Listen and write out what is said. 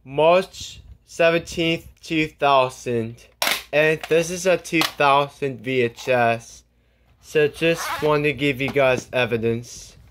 March 17th, 2000. And this is a 2000 VHS. So just want to give you guys evidence.